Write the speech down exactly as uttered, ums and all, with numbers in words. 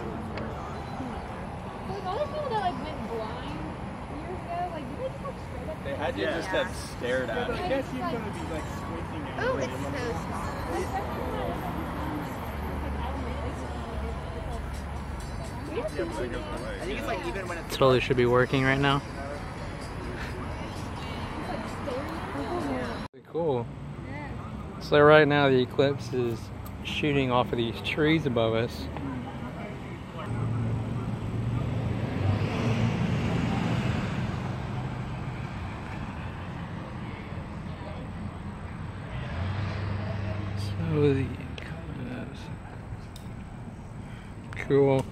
Like all those people that like went blind years ago, like did they just look straight up? They had to Yeah. just have stared at Yeah, but it. I guess he's gonna be like squinting at Oh, you. it's so small. Yeah, but that goes away. I think it's like even when it's Totally should be working right now. Pretty cool. So right now the eclipse is shooting off of these trees above us. So the eclipse. Cool.